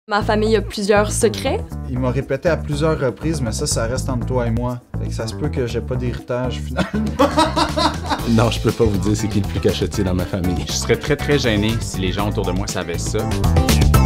Ma famille a plusieurs secrets. Il m'a répété à plusieurs reprises, mais ça reste entre toi et moi. Fait que ça se peut que j'ai pas d'héritage, finalement. Non, je peux pas vous dire c'est qui le plus cachotier dans ma famille. Je serais très gêné si les gens autour de moi savaient ça.